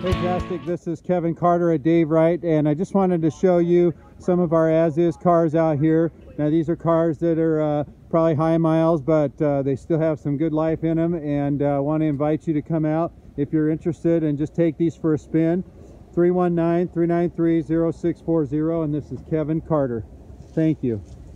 Fantastic. This is Kevin Carter at Dave Wright, and I just wanted to show you some of our as-is cars out here. Now these are cars that are probably high miles, but they still have some good life in them, and want to invite you to come out if you're interested and just take these for a spin. 319-393-0640, and this is Kevin Carter. Thank you.